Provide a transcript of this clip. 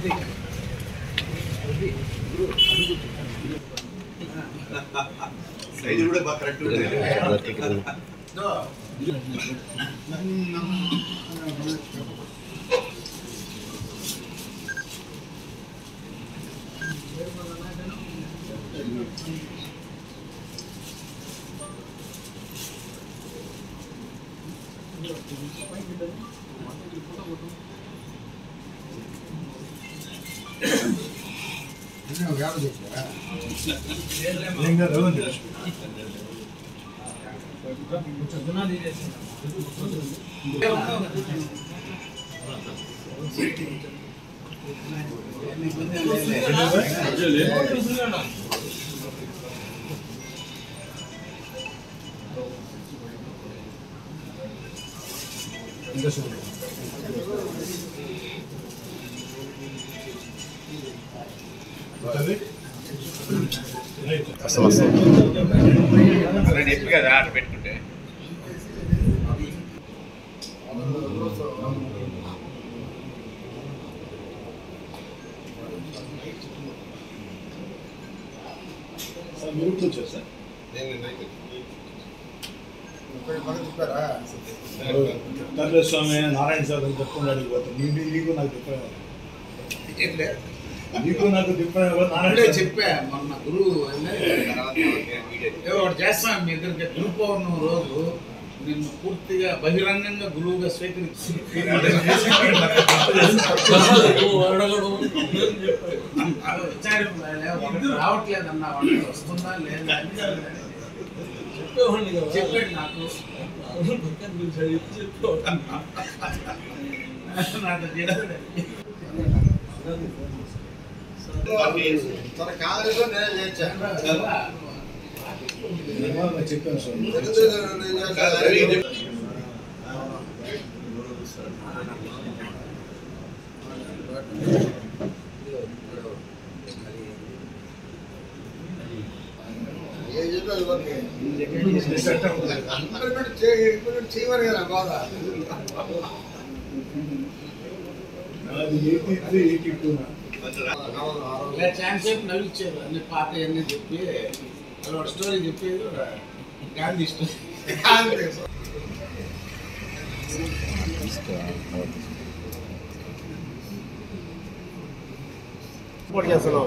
Size కూడా బాగా correct ఉంటుంది. చెప్పి కదా ఆట పెట్టుకుంటే స్వామి నారాయణ సార్ చెప్పుకుని అడిగిపోతాను నీకు నాకు చెప్పాను నీకు నాకు చెప్పాను చెప్పా మొన్న గురువు చేస్తాను మీ ఇద్దరికి గురు పౌర్ణమి రోజు నిన్ను పూర్తిగా బహిరంగంగా గురువుగా స్వీకరించి రావట్లేదన్నా వాళ్ళు వస్తుందా లేదా చెప్పాడు నాకు తన కాంగ్రెస్లో నేను చేశాను చెప్పాను చేయమని కదా బాధ ఛాన్స్ నవ్విచ్చారు అన్ని పాత అన్నీ చెప్పి ఒక స్టోరీ చెప్పి గాంధీ స్టోరీ సపోర్ట్ చేస్తున్నాం